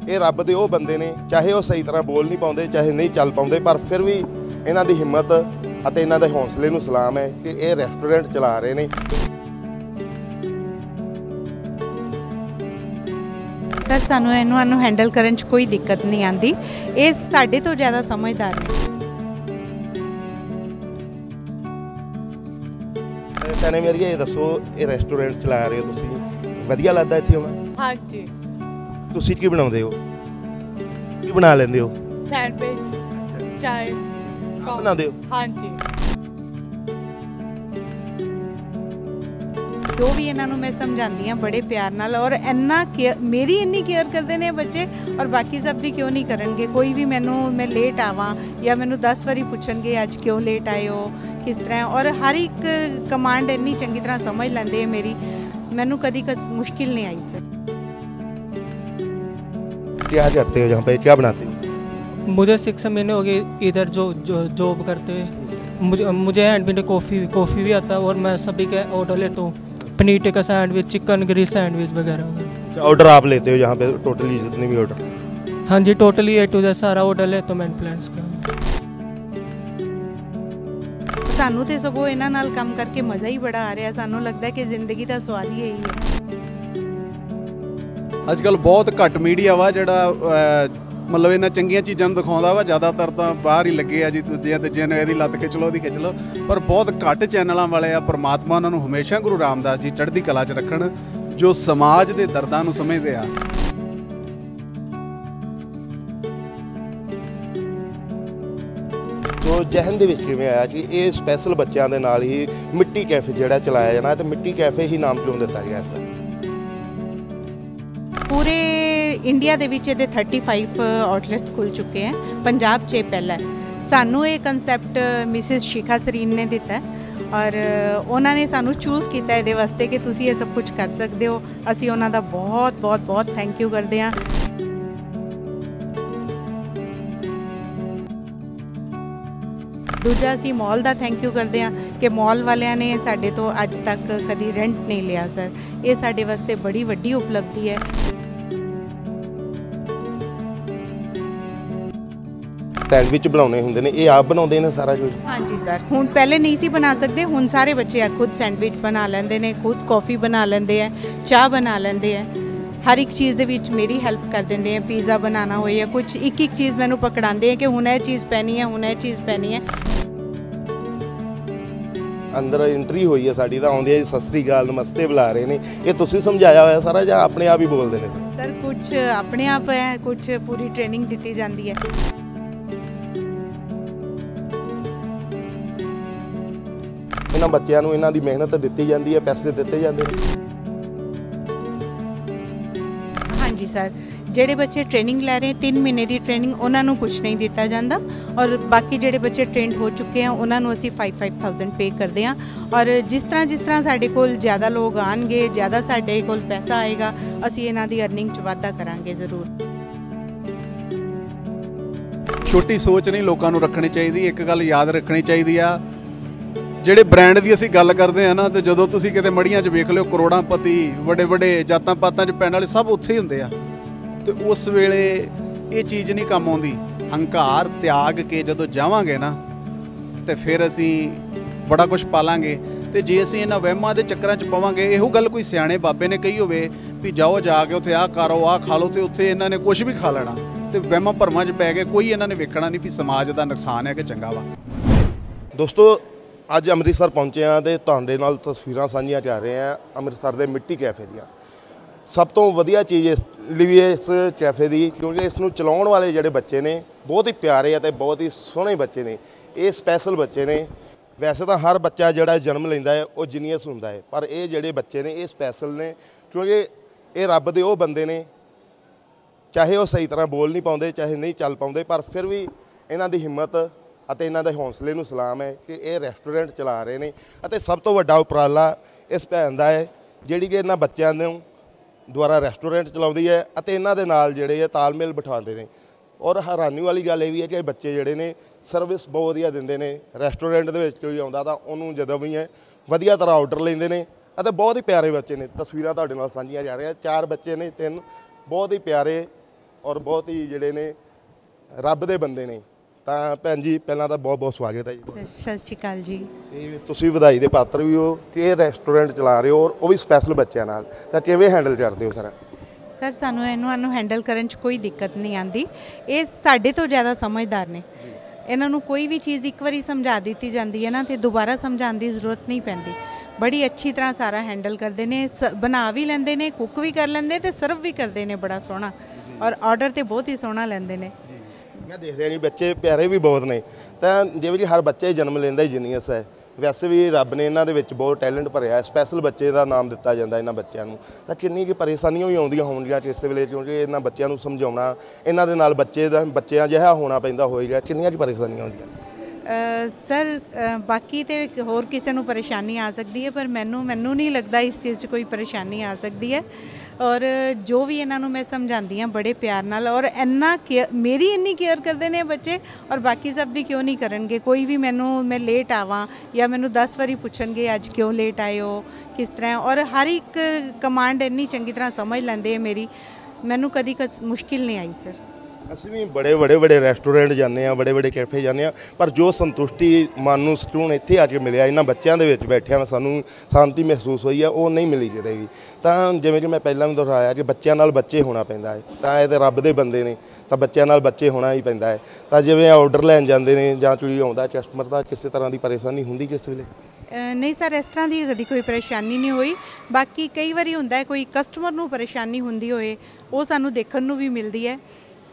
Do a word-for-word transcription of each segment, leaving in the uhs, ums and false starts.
ये रब दे वो बंदे ने, चाहे वो सही तरह बोल नहीं पाते, चाहे नहीं चल पाते, पर फिर भी इन्हां दी हिम्मत अते इन्हां दे हौसले नूं सलाम है कि ये रेस्टोरेंट चला रहे हैं। सर सानू इन्हां नूं हैंडल करन च कोई दिक्कत नहीं आती, ये साडे तो ज़्यादा समझदार ने। कहने मेरी ये दसो, ये रेस्टोरेंट चला रहे हो तुसीं, वधिया लगदा इत्थे आउणा? हाँ जी। तुसीं की बनाउंदे हो, की बना लैंदे हो? सैंडविच, चाय बनाते हो? हाँ जी। जो भी इन्हां नूं मैं समझाती हाँ बड़े प्यार नाल, और इन्ना केयर, मेरी इन्नी केयर करते हैं बच्चे, और बाकी सब दी क्यों नहीं करनगे। कोई भी मैनू मैं लेट आवां या मैनू दस वारी पूछणगे अज क्यों लेट आए हो, किस तरह, और हर एक कमांड इन्नी चंगी तरह समझ लैंदे है मेरी, मैनू कदी कद मुश्किल नहीं आई। सर क्या करते हो यहाँ पे, क्या बनाते हो? मुझे सिक्स महीने हो गए इधर जो जो जॉब करते हुए। मुझे मुझे हैंडमेड कॉफ़ी कॉफ़ी भी आता है, और मैं सभी का ऑर्डर लेता हूँ, paneer tikka sandwich, chicken grill sandwich वगैरह। ऑर्डर आप लेते हो यहाँ पे टोटली जितने भी ऑर्डर? हाँ जी, टोटली ए टू जेड सारा ऑर्डर लेता हूँ मैंने प्लान्स का। सानू तो सगों इन्हां नाल काम करके मज़ा ही बड़ा आ रहा, सानू लगता है कि जिंदगी का स्वाद ही यही है। अजकल बहुत घट मीडिया वा जिहड़ा मतलब इन्हां चंगियां चीज़ां नूं दिखाउंदा वा, ज़्यादातर तां बाहर ही लगे आ जी, दूजियां तीजियां ने इहदी लत्त खिच लो इहदी खिच लो, पर बहुत घट चैनलों वाले आ। परमात्मा उन्हां नूं हमेशा गुरु रामदास जी चढ़दी कला च रखण, जो समाज दे दर्दां नूं समझदे आ। तो जहन दे विच किवें आया कि ये स्पैशल बच्चों के नाल ही मिट्टी कैफे जिहड़ा चलाया जाना, तो मिट्टी कैफे ही नाम क्यों दिता गया इसदा? पूरे इंडिया दे विच इहदे थर्टी फाइव आउटलेट्स खुल चुके हैं, पंजाब च पहला है। सानू ये कंसैप्ट मिसिस शिखा सरीन ने दिता है, और उन्होंने सानू चूज़ किया ये वास्ते कि तुसी ये सब कुछ कर सकते हो। असी उन्हां दा बहुत बहुत बहुत थैंक यू करते हैं। दूजा असी मॉल का थैंक यू करते हैं कि मॉल वालियां ने साडे तो अज तक कभी रेंट नहीं लिया। सर ये साडे वास्ते बड़ी वड्डी उपलब्धि है। सैंडविच बनाने होंदे ने, ये आप बनाते हैं सारा कुछ? हाँ जी सर, हुण पहले नहीं सी बना सकते, हुण सारे बच्चे खुद सैंडविच बना लेंदे ने, खुद कॉफ़ी बना लेंदे हैं, चाह बना लेंदे हैं, हर एक चीज़ दे विच मेरी हैल्प कर देंदे हैं। पिज़्ज़ा बनाना हो या कुछ, एक एक चीज़ मैनू पकड़ाते हैं कि हुण ये चीज़ पैनी है, हुण ये चीज़ पैनी है। अंदर एंट्री हुई है साड़ी, तो आउंदे जी सत श्री अकाल नमस्ते बुला रहे हैं, ये तुसीं समझाया होया सारा या अपने आप ही बोलते हैं? सर कुछ अपने आप है, कुछ पूरी ट्रेनिंग दी जाती है। इन्हां बच्चों को इन्हां दी मेहनत दी जाती है, पैसे दिते जाते हैं? हाँ जी सर, जेडे बच्चे ट्रेनिंग लै रहे हैं, तीन महीने की ट्रेनिंग, उन्होंने कुछ नहीं दिता जाता, और बाकी जेडे बच्चे ट्रेंड हो चुके हैं उन्होंने असी फाइव फाइव थाउजेंड पे करते हैं। और जिस तरह जिस तरह साडे कोल ज़्यादा लोग आएंगे, ज़्यादा साडे कोल पैसा आएगा, असी इन्हां दी अर्निंग च वाधा करांगे जरूर। छोटी सोच नहीं लोगों को रखनी चाहिए। एक गल याद रखनी चाहिए आ, ਜਿਹੜੇ ब्रांड की असी गल करते हैं ना, तो जो तुसी किते मड़ियां च वेख लो, करोड़ांपति बड़े बड़े जातां पातां च पैण वाले सब उत्थे ही हुंदे आ, तो उस वेले ये चीज़ नहीं काम आउंदी। हंकार त्याग के जदों जावांगे ना, तो फिर असी बड़ा कुछ पालांगे। तो जे असी इन्हां वहमां दे चक्करां च पवांगे, इहो गल कोई सियाणे बाबे ने कही होवे भी जाओ जाके उत्थे आ करो आ खा लो, तो उत्थे इन्हां ने कुछ भी खा लेना, तो वहमां भरमां च पै गए, कोई इन्हां ने वेखना नहीं भी समाज दा नुकसान है कि चंगा वा। दोस्तों अज अमृतसर पहुँचे हाँ, तो तुहाडे नाल तस्वीरां साझीਆਂ कर रहे हैं अमृतसर के मिट्टी कैफे दियां। सब तो वधिया चीज़ इस लिए इस कैफे की, क्योंकि इसनूं चलाउण वाले जिहड़े बच्चे ने बहुत ही प्यारे है, बहुत ही सोहणे बच्चे ने, ये स्पैशल बच्चे ने। वैसे तो हर बच्चा जिहड़ा जन्म लैंदा है वो जीनियस हुंदा है, पर ये जिहड़े बच्चे ने ये स्पैशल ने, क्योंकि ये रब दे वो बंदे ने, चाहे वो सही तरह बोल नहीं पाते, चाहे नहीं चल पाते, पर फिर भी इन्हां दी हिम्मत ਅਤੇ ਇਹਨਾਂ ਦੇ ਹੌਸਲੇ ਨੂੰ ਸਲਾਮ ਹੈ ਕਿ ਇਹ ਰੈਸਟੋਰੈਂਟ ਚਲਾ ਰਹੇ ਨੇ। ਅਤੇ ਸਭ ਤੋਂ ਵੱਡਾ ਉਪਰਾਲਾ ਇਸ ਭੈਣ ਦਾ ਹੈ ਜਿਹੜੀ ਕਿ ਇਹਨਾਂ ਬੱਚਿਆਂ ਨੂੰ ਦੁਆਰਾ ਰੈਸਟੋਰੈਂਟ ਚਲਾਉਂਦੀ ਹੈ ਅਤੇ ਇਹਨਾਂ ਦੇ ਨਾਲ ਜਿਹੜੇ ਆ ਤਾਲਮੇਲ ਬਿਠਾਉਂਦੇ ਨੇ। ਔਰ ਹੈਰਾਨੀ ਵਾਲੀ ਗੱਲ ਇਹ ਵੀ ਹੈ ਕਿ ਬੱਚੇ ਜਿਹੜੇ ਨੇ ਸਰਵਿਸ ਬਹੁਤ ਵਧੀਆ ਦਿੰਦੇ ਨੇ। ਰੈਸਟੋਰੈਂਟ ਦੇ ਵਿੱਚ ਕੋਈ ਆਉਂਦਾ ਤਾਂ ਉਹਨੂੰ ਜਦੋਂ ਵੀ ਹੈ ਵਧੀਆ ਤਰ੍ਹਾਂ ਆਰਡਰ ਲੈਂਦੇ ਨੇ ਅਤੇ ਬਹੁਤ ਹੀ ਪਿਆਰੇ ਬੱਚੇ ਨੇ। ਤਸਵੀਰਾਂ ਤੁਹਾਡੇ ਨਾਲ ਸਾਂਝੀਆਂ ਜਾ ਰਹੀਆਂ, ਚਾਰ ਬੱਚੇ ਨੇ, ਤਿੰਨ ਬਹੁਤ ਹੀ ਪਿਆਰੇ ਔਰ ਬਹੁਤ ਹੀ ਜਿਹੜੇ ਨੇ ਰੱਬ ਦੇ ਬੰਦੇ ਨੇ। ਤਾਂ ਭੈਣ ਜੀ ਪਹਿਲਾਂ ਤਾਂ ਬਹੁਤ ਬਹੁਤ ਸਵਾਗਤ ਹੈ ਜੀ। ਸਤਿ ਸ਼੍ਰੀ ਅਕਾਲ ਜੀ। ਤੇ ਤੁਸੀਂ ਵਧਾਈ ਦੇ ਪਾਤਰ ਵੀ ਹੋ ਕਿ ਇਹ ਰੈਸਟੋਰੈਂਟ ਚਲਾ ਰਹੇ ਹੋ ਔਰ ਉਹ ਵੀ ਸਪੈਸ਼ਲ ਬੱਚਿਆਂ ਨਾਲ, ਤਾਂ ਕਿਵੇਂ ਹੈਂਡਲ ਕਰਦੇ ਹੋ ਸਾਰਾ? ਸਰ ਸਾਨੂੰ ਇਹਨੂੰ ਨੂੰ ਹੈਂਡਲ ਕਰਨ 'ਚ ਕੋਈ ਦਿੱਕਤ ਨਹੀਂ ਆਉਂਦੀ। ਇਹ ਸਾਡੇ ਤੋਂ ਜ਼ਿਆਦਾ ਸਮਝਦਾਰ ਨੇ। ਇਹਨਾਂ ਨੂੰ ਕੋਈ ਵੀ ਚੀਜ਼ ਇੱਕ ਵਾਰੀ ਸਮਝਾ ਦਿੱਤੀ ਜਾਂਦੀ ਹੈ ਨਾ ਤੇ ਦੁਬਾਰਾ ਸਮਝਾਉਣ ਦੀ ਜ਼ਰੂਰਤ ਨਹੀਂ ਪੈਂਦੀ। ਬੜੀ ਅੱਛੀ ਤਰ੍ਹਾਂ ਸਾਰਾ ਹੈਂਡਲ ਕਰਦੇ ਨੇ, ਬਣਾ ਵੀ ਲੈਂਦੇ ਨੇ, ਕੁੱਕ ਵੀ ਕਰ ਲੈਂਦੇ ਤੇ ਸਰਵ ਵੀ ਕਰਦੇ ਨੇ ਬੜਾ ਸੋਹਣਾ, ਔਰ ਆਰਡਰ ਤੇ ਬਹੁਤ ਹੀ ਸੋਹਣਾ ਲੈਂਦੇ ਨੇ। ਮੈਂ ਦੇਖ ਰਿਹਾ ਜੀ ਬੱਚੇ ਪਿਆਰੇ ਵੀ ਬਹੁਤ ਨੇ। ਤਾਂ ਜਿਵੇਂ ਕਿ ਹਰ ਬੱਚਾ ਹੀ ਜਨਮ ਲੈਂਦਾ ਹੀ ਜੀਨੀਅਸ ਹੈ, ਵੈਸੇ ਵੀ ਰੱਬ ਨੇ ਇਹਨਾਂ ਦੇ ਵਿੱਚ ਬਹੁਤ ਟੈਲੈਂਟ ਭਰਿਆ ਹੈ। ਸਪੈਸ਼ਲ ਬੱਚੇ ਦਾ ਨਾਮ ਦਿੱਤਾ ਜਾਂਦਾ ਇਹਨਾਂ ਬੱਚਿਆਂ ਨੂੰ। ਤਾਂ ਕਿੰਨੀ ਕੁ ਪਰੇਸ਼ਾਨੀਆਂ ਵੀ ਆਉਂਦੀਆਂ ਹੋਣਗੀਆਂ ਇਸ ਵੇਲੇ, ਕਿਉਂਕਿ ਇਹਨਾਂ ਬੱਚਿਆਂ ਨੂੰ ਸਮਝਾਉਣਾ, ਇਹਨਾਂ ਦੇ ਨਾਲ ਬੱਚੇ ਦਾ ਬੱਚਿਆਂ ਜਿਹਾ ਹੋਣਾ ਪੈਂਦਾ ਹੋਏਗਾ, ਕਿੰਨੀਆਂ ਕੁ ਪਰੇਸ਼ਾਨੀਆਂ ਆਉਂਦੀਆਂ? ਸਰ ਬਾਕੀ ਤੇ ਹੋਰ ਕਿਸੇ ਨੂੰ ਪਰੇਸ਼ਾਨੀ ਆ ਸਕਦੀ ਹੈ, ਪਰ ਮੈਨੂੰ ਮੈਨੂੰ ਨਹੀਂ ਲੱਗਦਾ ਇਸ ਚੀਜ਼ 'ਚ ਕੋਈ ਪਰੇਸ਼ਾਨੀ ਆ ਸਕਦੀ ਹੈ। ਔਰ ਜੋ ਵੀ ਇਹਨਾਂ ਨੂੰ ਮੈਂ ਸਮਝਾਉਂਦੀ ਹਾਂ ਬੜੇ ਪਿਆਰ ਨਾਲ, ਔਰ ਇੰਨਾ ਕੇਅਰ, ਮੇਰੀ ਇੰਨੀ ਕੇਅਰ ਕਰਦੇ ਨੇ ਬੱਚੇ, ਔਰ ਬਾਕੀ ਸਭ ਦੀ ਕਿਉਂ ਨਹੀਂ ਕਰਨਗੇ। ਕੋਈ ਵੀ ਮੈਨੂੰ ਮੈਂ ਲੇਟ ਆਵਾਂ ਜਾਂ ਮੈਨੂੰ ਦਸ ਵਾਰੀ ਪੁੱਛਣਗੇ ਅੱਜ ਕਿਉਂ ਲੇਟ ਆਏ ਹੋ, ਕਿਸ ਤਰ੍ਹਾਂ, ਔਰ ਹਰ ਇੱਕ ਕਮਾਂਡ ਇੰਨੀ ਚੰਗੀ ਤਰ੍ਹਾਂ ਸਮਝ ਲੈਂਦੇ ਆ ਮੇਰੀ। ਮੈਨੂੰ ਕਦੀ ਕਦ ਮੁਸ਼ਕਿਲ ਨਹੀਂ ਆਈ ਸਰ। ਅਸੀਂ ਵੀ ਬੜੇ ਬੜੇ ਬੜੇ ਰੈਸਟੋਰੈਂਟ ਜਾਂਦੇ ਹਾਂ, ਬੜੇ ਬੜੇ ਕੈਫੇ ਜਾਂਦੇ ਹਾਂ, ਪਰ ਜੋ ਸੰਤੁਸ਼ਟੀ ਮਨ ਨੂੰ ਸਕੂਨ ਇੱਥੇ ਆ ਕੇ ਮਿਲਿਆ, ਇਹਨਾਂ ਬੱਚਿਆਂ ਦੇ ਵਿੱਚ ਬੈਠਿਆਂ ਸਾਨੂੰ ਸ਼ਾਂਤੀ ਮਹਿਸੂਸ ਹੋਈ ਆ, ਉਹ ਨਹੀਂ ਮਿਲੀ ਕਿਤੇ ਵੀ। ਤਾਂ ਜਿਵੇਂ ਕਿ ਮੈਂ ਪਹਿਲਾਂ ਵੀ ਦੁਹਰਾਇਆ ਕਿ ਬੱਚਿਆਂ ਨਾਲ ਬੱਚੇ ਹੋਣਾ ਪੈਂਦਾ ਹੈ। ਤਾਂ ਇਹ ਤਾਂ ਰੱਬ ਦੇ ਬੰਦੇ ਨੇ, ਤਾਂ ਬੱਚਿਆਂ ਨਾਲ ਬੱਚੇ ਹੋਣਾ ਹੀ ਪੈਂਦਾ ਹੈ। ਤਾਂ ਜਿਵੇਂ ਆਰਡਰ ਲੈਣ ਜਾਂਦੇ ਨੇ ਜਾਂ ਕੋਈ ਆਉਂਦਾ ਕਸਟਮਰ, ਦਾ ਕਿਸੇ ਤਰ੍ਹਾਂ ਦੀ ਪਰੇਸ਼ਾਨੀ ਹੁੰਦੀ ਕਿਸ ਵੇਲੇ? ਨਹੀਂ ਸਰ, ਇਸ ਤਰ੍ਹਾਂ ਦੀ ਕਦੀ ਕੋਈ ਪਰੇਸ਼ਾਨੀ ਨਹੀਂ ਹੋਈ। ਬਾਕੀ ਕਈ ਵਾਰੀ ਹੁੰਦਾ ਹੈ ਕੋਈ ਕਸਟਮਰ ਨੂੰ ਪਰੇਸ਼ਾਨੀ ਹੁੰਦੀ ਹੋਏ, ਉਹ ਸਾਨੂੰ ਦੇਖਣ ਨੂੰ ਵੀ ਮਿਲਦੀ ਹੈ।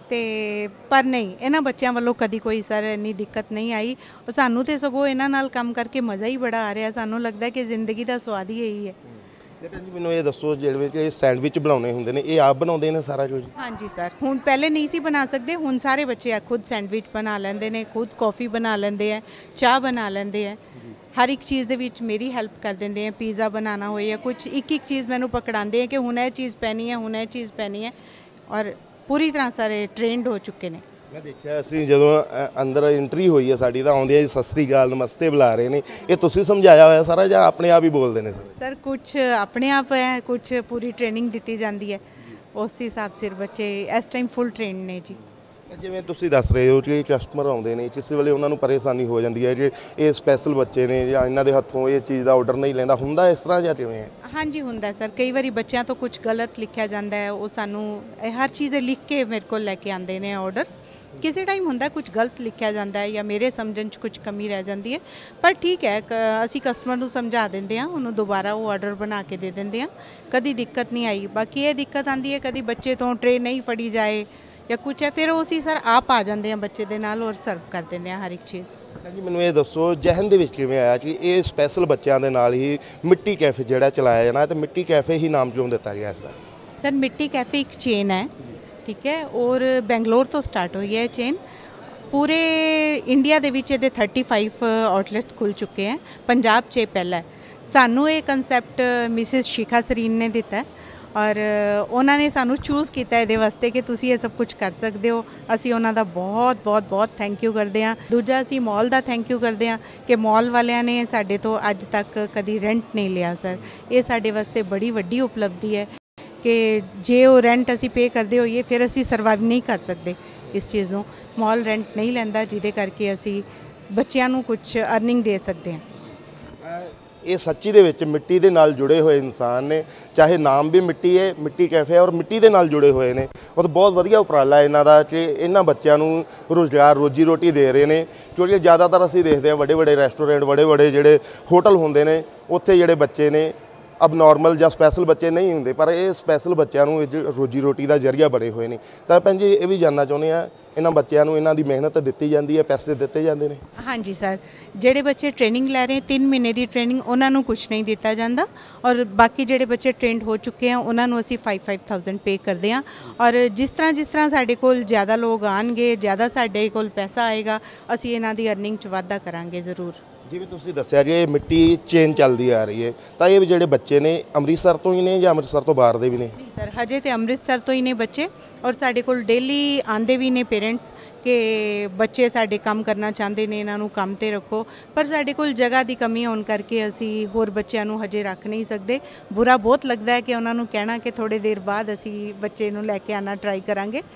ਤੇ ਪਰ ਨਹੀਂ, ਇਹਨਾਂ ਬੱਚਿਆਂ ਵੱਲੋਂ ਕਦੀ ਕੋਈ ਸਰ ਇੰਨੀ ਦਿੱਕਤ ਨਹੀਂ ਆਈ। ਸਾਨੂੰ ਤੇ ਸਗੋਂ ਇਹਨਾਂ ਨਾਲ ਕੰਮ ਕਰਕੇ ਮਜ਼ਾ ਹੀ ਬੜਾ ਆ ਰਿਹਾ। ਸਾਨੂੰ ਲੱਗਦਾ ਕਿ ਜ਼ਿੰਦਗੀ ਦਾ ਸਵਾਦ ਹੀ ਇਹੀ ਹੈ। ਤੇ ਭੈਣ ਜੀ ਮੈਨੂੰ ਇਹ ਦੱਸੋ, ਜਿਹੜੇ ਕਿ ਸੈਂਡਵਿਚ ਬਣਾਉਣੇ ਹੁੰਦੇ ਨੇ, ਇਹ ਆਪ ਬਣਾਉਂਦੇ ਨੇ ਸਾਰਾ ਕੁਝ? ਹਾਂਜੀ ਸਰ, ਹੁਣ ਪਹਿਲੇ ਨਹੀਂ ਸੀ ਬਣਾ ਸਕਦੇ, ਹੁਣ ਸਾਰੇ ਬੱਚੇ ਖੁਦ ਸੈਂਡਵਿਚ ਬਣਾ ਲੈਂਦੇ ਨੇ, ਖੁਦ ਕੌਫੀ ਬਣਾ ਲੈਂਦੇ ਹੈ, ਚਾਹ ਬਣਾ ਲੈਂਦੇ ਹੈ। ਹਰ ਇੱਕ ਚੀਜ਼ ਦੇ ਵਿੱਚ ਮੇਰੀ ਹੈਲਪ ਕਰ ਦਿੰਦੇ ਆ। ਪੀਜ਼ਾ ਬਣਾਉਣਾ ਹੋਏ ਜਾਂ ਕੁਝ, ਇੱਕ ਇੱਕ ਚੀਜ਼ ਮੈਨੂੰ ਪਕੜਾਉਂਦੇ ਆ ਕਿ ਹੁਣ ਇਹ ਚੀਜ਼ ਪੈਣੀ ਹੈ, ਹੁਣ ਇਹ ਚੀਜ਼ ਪੈਣੀ ਹੈ, ਔਰ ਪੂਰੀ ਤਰ੍ਹਾਂ ਸਾਰੇ ਟ੍ਰੇਨਡ ਹੋ ਚੁੱਕੇ ਨੇ। ਮੈਂ ਦੇਖਿਆ ਅਸੀਂ ਜਦੋਂ ਅੰਦਰ ਐਂਟਰੀ ਹੋਈ ਹੈ ਸਾਡੀ, ਤਾਂ ਆਉਂਦੇ ਸਤਿ ਸ੍ਰੀ ਅਕਾਲ ਨਮਸਤੇ ਬੁਲਾ ਰਹੇ ਨੇ। ਇਹ ਤੁਸੀਂ ਸਮਝਾਇਆ ਹੋਇਆ ਸਾਰਾ ਜਾਂ ਆਪਣੇ ਆਪ ਹੀ ਬੋਲਦੇ ਨੇ? ਸਰ ਕੁਝ ਆਪਣੇ ਆਪ ਹੈ, ਕੁਝ ਪੂਰੀ ਟ੍ਰੇਨਿੰਗ ਦਿੱਤੀ ਜਾਂਦੀ ਹੈ। ਉਸ ਹਿਸਾਬ ਸਿਰ ਬੱਚੇ ਇਸ ਟਾਈਮ ਫੁੱਲ ਟ੍ਰੇਨਡ ਨੇ ਜੀ। ਜਿਵੇਂ ਤੁਸੀਂ ਦੱਸ ਰਹੇ ਹੋ ਕਿ ਕਸਟਮਰ ਆਉਂਦੇ ਨੇ, ਕਿਸੇ ਵੇਲੇ ਉਹਨਾਂ ਨੂੰ ਪਰੇਸ਼ਾਨੀ ਹੋ ਜਾਂਦੀ ਹੈ ਕਿ ਇਹ ਸਪੈਸ਼ਲ ਬੱਚੇ ਨੇ ਜਾਂ ਇਹਨਾਂ ਦੇ ਹੱਥੋਂ ਇਹ ਚੀਜ਼ ਦਾ ਆਰਡਰ ਨਹੀਂ ਲੈਂਦਾ, ਹੁੰਦਾ ਇਸ ਤਰ੍ਹਾਂ ਜਾਂ ਕਿਵੇਂ ਹੈ? ਹਾਂਜੀ ਹੁੰਦਾ ਸਰ। ਕਈ ਵਾਰੀ ਬੱਚਿਆਂ ਤੋਂ ਕੁਝ ਗਲਤ ਲਿਖਿਆ ਜਾਂਦਾ ਹੈ, ਉਹ ਸਾਨੂੰ ਹਰ ਚੀਜ਼ ਲਿਖ ਕੇ ਮੇਰੇ ਕੋਲ ਲੈ ਕੇ ਆਉਂਦੇ ਨੇ ਆਰਡਰ। ਕਿਸੇ ਟਾਈਮ ਹੁੰਦਾ ਕੁਝ ਗਲਤ ਲਿਖਿਆ ਜਾਂਦਾ ਹੈ ਜਾਂ ਮੇਰੇ ਸਮਝਣ 'ਚ ਕੁਝ ਕਮੀ ਰਹਿ ਜਾਂਦੀ ਹੈ, ਪਰ ਠੀਕ ਹੈ, ਅਸੀਂ ਕਸਟਮਰ ਨੂੰ ਸਮਝਾ ਦਿੰਦੇ ਹਾਂ, ਉਹਨੂੰ ਦੁਬਾਰਾ ਉਹ ਆਰਡਰ ਬਣਾ ਕੇ ਦੇ ਦਿੰਦੇ ਹਾਂ। ਕਦੀ ਦਿੱਕਤ ਨਹੀਂ ਆਈ। ਬਾਕੀ ਇਹ ਦਿੱਕਤ ਆਉਂਦੀ ਹੈ ਕਦੀ ਬੱਚੇ ਤੋਂ ਟਰੇ ਨਹੀਂ ਫੜੀ ਜਾਏ ਜਾਂ ਕੁਛ ਹੈ, ਫਿਰ ਉਹ ਅਸੀਂ ਸਰ ਆਪ ਆ ਜਾਂਦੇ ਹਾਂ ਬੱਚੇ ਦੇ ਨਾਲ ਔਰ ਸਰਵ ਕਰ ਦਿੰਦੇ ਹਾਂ ਹਰ ਇੱਕ ਚੀਜ਼। ਜੀ ਮੈਨੂੰ ਇਹ ਦੱਸੋ, ਜਹਨ ਦੇ ਵਿੱਚ ਕਿਵੇਂ ਆਇਆ ਕਿ ਇਹ ਸਪੈਸ਼ਲ ਬੱਚਿਆਂ ਦੇ ਨਾਲ ਹੀ ਮਿੱਟੀ ਕੈਫੇ ਜਿਹੜਾ ਚਲਾਇਆ ਜਾਣਾ, ਤੇ ਮਿੱਟੀ ਕੈਫੇ ਹੀ ਨਾਮ ਕਿਉਂ ਦਿੱਤਾ ਗਿਆ ਇਸ ਦਾ? ਸਰ ਮਿੱਟੀ ਕੈਫੇ ਇੱਕ ਚੇਨ ਹੈ, ਠੀਕ ਹੈ, ਔਰ ਬੈਂਗਲੋਰ ਤੋਂ ਸਟਾਰਟ ਹੋਈ ਹੈ ਚੇਨ। ਪੂਰੇ ਇੰਡੀਆ ਦੇ ਵਿੱਚ ਇਹਦੇ पैंतीस ਆਊਟਲੈਟਸ ਖੁੱਲ ਚੁੱਕੇ ਹੈ। ਪੰਜਾਬ 'ਚ ਪਹਿਲਾ ਹੈ। ਸਾਨੂੰ ਇਹ ਕਨਸੈਪਟ ਮਿਸਿਸ ਸ਼ਿਖਾ ਸਰੀਨ ਨੇ ਦਿੱਤਾ ਔਰ ਉਹਨਾਂ ਨੇ ਸਾਨੂੰ ਚੂਜ਼ ਕੀਤਾ ਇਹਦੇ ਵਾਸਤੇ ਕਿ ਤੁਸੀਂ ਇਹ ਸਭ ਕੁਝ ਕਰ ਸਕਦੇ ਹੋ। ਅਸੀਂ ਉਹਨਾਂ ਦਾ ਬਹੁਤ ਬਹੁਤ ਬਹੁਤ ਥੈਂਕ ਯੂ ਕਰਦੇ ਹਾਂ। ਦੂਜਾ ਅਸੀਂ ਮੌਲ ਦਾ ਥੈਂਕ ਯੂ ਕਰਦੇ ਹਾਂ ਕਿ ਮੌਲ ਵਾਲਿਆਂ ਨੇ ਸਾਡੇ ਤੋਂ ਅੱਜ ਤੱਕ ਕਦੀ ਰੈਂਟ ਨਹੀਂ ਲਿਆ ਸਰ। ਇਹ ਸਾਡੇ ਵਾਸਤੇ ਬੜੀ ਵੱਡੀ ਉਪਲਬਧੀ ਹੈ ਕਿ ਜੇ ਉਹ ਰੈਂਟ ਅਸੀਂ ਪੇ ਕਰਦੇ ਹੋਈਏ ਫਿਰ ਅਸੀਂ ਸਰਵਾਈਵ ਨਹੀਂ ਕਰ ਸਕਦੇ ਇਸ ਚੀਜ਼ ਨੂੰ। ਮੌਲ ਰੈਂਟ ਨਹੀਂ ਲੈਂਦਾ, ਜਿਹਦੇ ਕਰਕੇ ਅਸੀਂ ਬੱਚਿਆਂ ਨੂੰ ਕੁਝ ਅਰਨਿੰਗ ਦੇ ਸਕਦੇ ਹਾਂ। ਇਹ ਸੱਚੀ ਦੇ ਵਿੱਚ ਮਿੱਟੀ ਦੇ ਨਾਲ ਜੁੜੇ ਹੋਏ ਇਨਸਾਨ ਨੇ, ਚਾਹੇ ਨਾਮ ਵੀ ਮਿੱਟੀ ਹੈ, ਮਿੱਟੀ ਕੈਫੇ, ਔਰ ਮਿੱਟੀ ਦੇ ਨਾਲ ਜੁੜੇ ਹੋਏ ਨੇ। ਉਹ ਤਾਂ ਬਹੁਤ ਵਧੀਆ ਉਪਰਾਲਾ ਇਹਨਾਂ ਦਾ ਕਿ ਇਹਨਾਂ ਬੱਚਿਆਂ ਨੂੰ ਰੁਜ਼ਗਾਰ ਰੋਜੀ ਰੋਟੀ ਦੇ ਰਹੇ ਨੇ। ਕਿਉਂਕਿ ਜ਼ਿਆਦਾਤਰ ਅਸੀਂ ਦੇਖਦੇ ਹਾਂ ਵੱਡੇ ਵੱਡੇ ਰੈਸਟੋਰੈਂਟ, ਵੱਡੇ ਵੱਡੇ ਜਿਹੜੇ ਹੋਟਲ ਹੁੰਦੇ ਨੇ, ਉੱਥੇ ਜਿਹੜੇ ਬੱਚੇ ਨੇ ਅਬ ਨਾਰਮਲ ਜਾਂ ਸਪੈਸ਼ਲ ਬੱਚੇ ਨਹੀਂ ਹੁੰਦੇ, ਪਰ ਇਹ ਸਪੈਸ਼ਲ ਬੱਚਿਆਂ ਨੂੰ ਰੋਜੀ ਰੋਟੀ ਦਾ ਜ਼ਰੀਆ ਬਣੇ ਹੋਏ ਨੇ। ਤਾਂ ਭੈਣ ਜੀ ਇਹ ਵੀ ਜਾਣਨਾ ਚਾਹੁੰਦੇ ਆ, ਇਹਨਾਂ ਬੱਚਿਆਂ ਨੂੰ ਇਹਨਾਂ ਦੀ ਮਿਹਨਤ ਦਿੱਤੀ ਜਾਂਦੀ ਹੈ, ਪੈਸੇ ਦਿੱਤੇ ਜਾਂਦੇ ਨੇ? ਹਾਂਜੀ ਸਰ, ਜਿਹੜੇ ਬੱਚੇ ਟ੍ਰੇਨਿੰਗ ਲੈ ਰਹੇ ਤਿੰਨ ਮਹੀਨੇ ਦੀ ਟ੍ਰੇਨਿੰਗ, ਉਹਨਾਂ ਨੂੰ ਕੁਝ ਨਹੀਂ ਦਿੱਤਾ ਜਾਂਦਾ, ਔਰ ਬਾਕੀ ਜਿਹੜੇ ਬੱਚੇ ਟ੍ਰੇਨਡ ਹੋ ਚੁੱਕੇ ਆ ਉਹਨਾਂ ਨੂੰ ਅਸੀਂ फाइव फाइव थाउजेंड ਪੇ ਕਰਦੇ ਹਾਂ। ਔਰ ਜਿਸ ਤਰ੍ਹਾਂ ਜਿਸ ਤਰ੍ਹਾਂ ਸਾਡੇ ਕੋਲ ਜ਼ਿਆਦਾ ਲੋਕ ਆਉਣਗੇ, ਜ਼ਿਆਦਾ ਸਾਡੇ ਕੋਲ ਪੈਸਾ ਆਏਗਾ, ਅਸੀਂ ਇਹਨਾਂ ਦੀ ਅਰਨਿੰਗ 'ਚ ਵਾਧਾ ਕਰਾਂਗੇ ਜ਼ਰੂਰ। ਜਿਵੇਂ ਤੁਸੀਂ ਦੱਸਿਆ ਕਿ ਇਹ ਮਿੱਟੀ ਚੇਨ ਚੱਲਦੀ ਆ ਰਹੀ ਹੈ, ਤਾਂ ਇਹ ਜਿਹੜੇ ਬੱਚੇ ਨੇ ਅੰਮ੍ਰਿਤਸਰ ਤੋਂ ਹੀ ਨੇ ਜਾਂ ਅੰਮ੍ਰਿਤਸਰ ਤੋਂ ਬਾਹਰ ਦੇ ਵੀ ਨੇ? ਸਰ ਹਜੇ ਤੇ ਅੰਮ੍ਰਿਤਸਰ ਤੋਂ ਹੀ ਨੇ ਬੱਚੇ, ਔਰ ਸਾਡੇ ਕੋਲ ਡੇਲੀ ਆਉਂਦੇ ਵੀ ਨੇ ਪੇਰੈਂਟਸ ਕਿ ਬੱਚੇ ਸਾਡੇ ਕੰਮ ਕਰਨਾ ਚਾਹੁੰਦੇ ਨੇ, ਇਹਨਾਂ ਨੂੰ ਕੰਮ ਤੇ ਰੱਖੋ। ਪਰ ਸਾਡੇ ਕੋਲ ਜਗ੍ਹਾ ਦੀ ਕਮੀ ਹੋਣ ਕਰਕੇ ਅਸੀਂ ਹੋਰ ਬੱਚਿਆਂ ਨੂੰ ਹਜੇ ਰੱਖ ਨਹੀਂ ਸਕਦੇ। ਬੁਰਾ ਬਹੁਤ ਲੱਗਦਾ ਹੈ ਕਿ ਉਹਨਾਂ ਨੂੰ ਕਹਿਣਾ ਕਿ ਥੋੜ੍ਹੇ ਦੇਰ ਬਾਅਦ ਅਸੀਂ ਬੱਚੇ ਨੂੰ ਲੈ ਕੇ ਆਉਣਾ ਟਰਾਈ ਕਰਾਂਗੇ,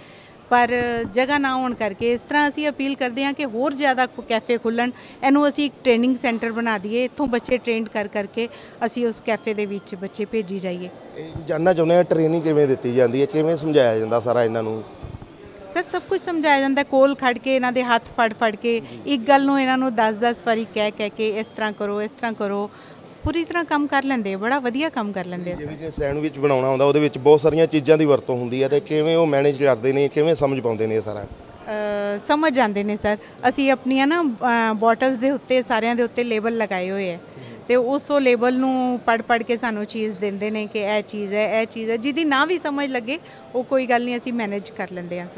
ਪਰ ਜਗ੍ਹਾ ਨਾ ਹੋਣ ਕਰਕੇ ਇਸ ਤਰ੍ਹਾਂ ਅਸੀਂ ਅਪੀਲ ਕਰਦੇ ਹਾਂ ਕਿ ਹੋਰ ਜ਼ਿਆਦਾ ਕੈਫੇ ਖੁੱਲ੍ਹਣ, ਇਹਨੂੰ ਅਸੀਂ ਇੱਕ ਟ੍ਰੇਨਿੰਗ ਸੈਂਟਰ ਬਣਾ ਦਈਏ, ਇੱਥੋਂ ਬੱਚੇ ਟ੍ਰੇਨਡ ਕਰ ਕਰਕੇ ਅਸੀਂ ਉਸ ਕੈਫੇ ਦੇ ਵਿੱਚ ਬੱਚੇ ਭੇਜੀ ਜਾਈਏ। ਜਾਣਨਾ ਚਾਹੁੰਦੇ ਹਾਂ ਟ੍ਰੇਨਿੰਗ ਕਿਵੇਂ ਦਿੱਤੀ ਜਾਂਦੀ ਹੈ, ਕਿਵੇਂ ਸਮਝਾਇਆ ਜਾਂਦਾ ਸਾਰਾ ਇਹਨਾਂ ਨੂੰ? ਸਰ ਸਭ ਕੁਝ ਸਮਝਾਇਆ ਜਾਂਦਾ, ਕੋਲ ਖੜ ਕੇ ਇਹਨਾਂ ਦੇ ਹੱਥ ਫੜ ਫੜ ਕੇ ਇੱਕ ਗੱਲ ਨੂੰ ਇਹਨਾਂ ਨੂੰ ਦਸ ਦਸ ਵਾਰੀ ਕਹਿ ਕਹਿ ਕੇ ਇਸ ਤਰ੍ਹਾਂ ਕਰੋ ਇਸ ਤਰ੍ਹਾਂ ਕਰੋ, ਪੂਰੀ ਤਰ੍ਹਾਂ ਕੰਮ ਕਰ ਲੈਂਦੇ, ਬੜਾ ਵਧੀਆ ਕੰਮ ਕਰ ਲੈਂਦੇ ਆ। ਜਿਵੇਂ ਕਿ ਸੈਂਡਵਿਚ ਬਣਾਉਣਾ ਹੁੰਦਾ ਉਹਦੇ ਵਿੱਚ ਬਹੁਤ ਸਾਰੀਆਂ ਚੀਜ਼ਾਂ ਦੀ ਵਰਤੋਂ ਹੁੰਦੀ ਹੈ, ਤੇ ਕਿਵੇਂ ਉਹ ਮੈਨੇਜ ਕਰਦੇ ਨੇ, ਕਿਵੇਂ ਸਮਝ ਪਾਉਂਦੇ ਨੇ ਇਹ ਸਾਰਾ? ਸਮਝ ਜਾਂਦੇ ਨੇ ਸਰ। ਅਸੀਂ ਆਪਣੀਆਂ ਨਾ ਬੋਟਲਸ ਦੇ ਉੱਤੇ ਸਾਰਿਆਂ ਦੇ ਉੱਤੇ ਲੇਬਲ ਲਗਾਏ ਹੋਏ ਹੈ, ਤੇ ਉਸ ਉਹ ਲੇਬਲ ਨੂੰ ਪੜ੍ਹ ਪੜ੍ਹ ਕੇ ਸਾਨੂੰ ਚੀਜ਼ ਦਿੰਦੇ ਨੇ ਕਿ ਇਹ ਚੀਜ਼ ਹੈ ਇਹ ਚੀਜ਼ ਹੈ, ਜਿਹਦੀ ਨਾ ਵੀ ਸਮਝ ਲੱਗੇ ਉਹ ਕੋਈ ਗੱਲ ਨਹੀਂ, ਅਸੀਂ ਮੈਨੇਜ ਕਰ ਲੈਂਦੇ ਹਾਂ ਸਰ।